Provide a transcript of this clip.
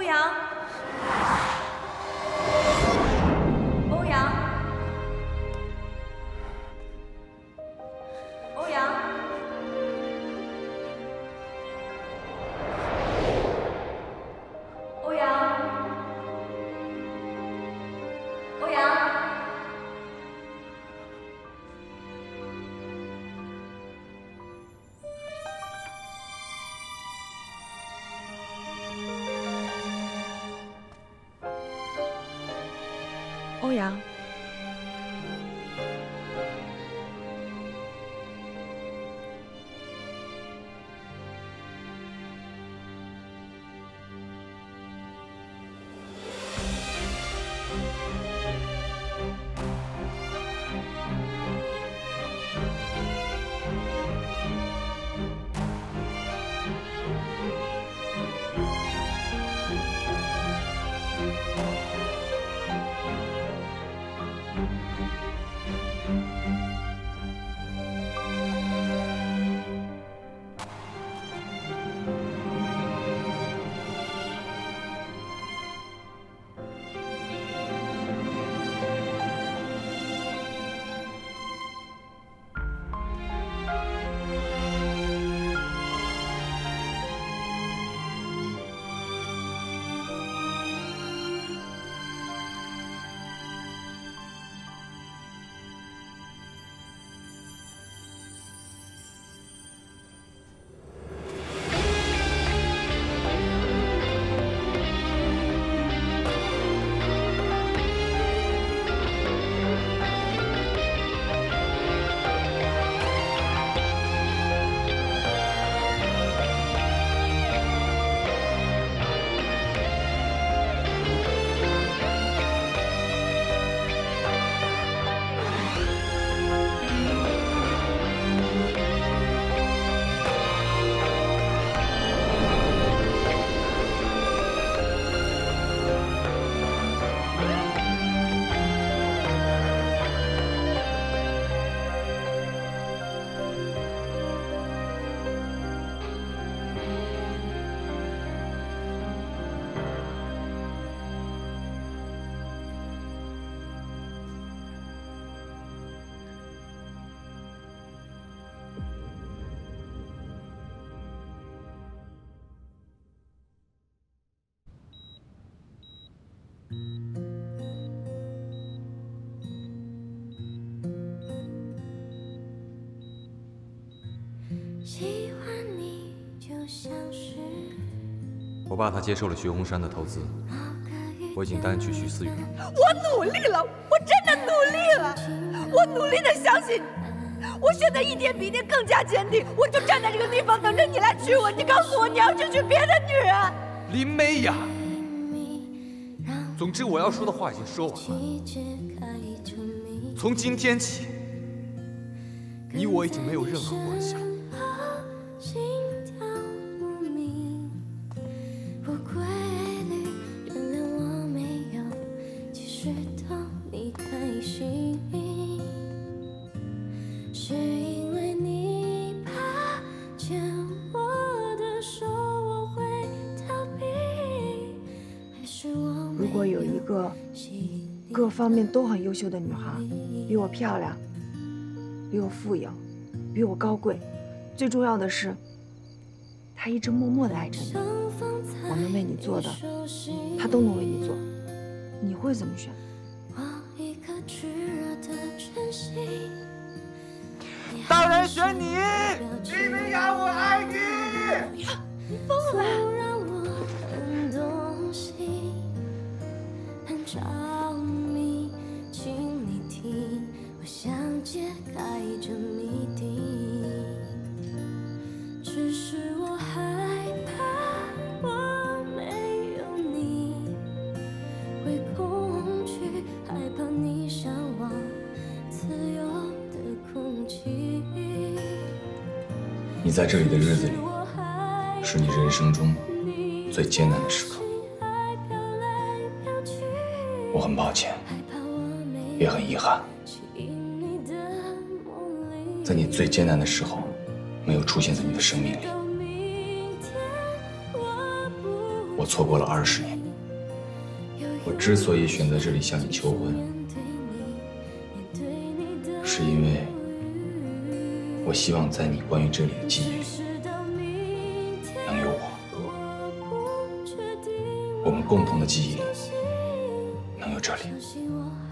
阳，欧阳，欧阳，欧阳，欧阳。 欧阳， 喜欢你就像是我爸他接受了徐洪山的投资，我已经单曲徐思雨了。 我努力了，我真的努力了，我努力的相信你，我现在一天比一天更加坚定，我就站在这个地方等着你来娶我。你告诉我你要去娶别的女人。 林美雅，总之我要说的话已经说完了。从今天起，你我已经没有任何关系了。 如果有一个各方面都很优秀的女孩，比我漂亮，比我富有，比我高贵，最重要的是，她一直默默地爱着你，我能为你做的，她都能为你做，你会怎么选？ 当然选你，林美雅，我爱你。 你疯了吧？ 着迷，请你听，我想解开这谜底。只是我害怕，我没有你会恐惧，害怕你向往自由的空气。 你在这里的日子里，是你人生中最艰难的时刻。 我很抱歉，也很遗憾，在你最艰难的时候，没有出现在你的生命里。我错过了20年， 我之所以选择这里向你求婚，是因为我希望在你关于这里的记忆里，能有我们共同的记忆里，能有这里。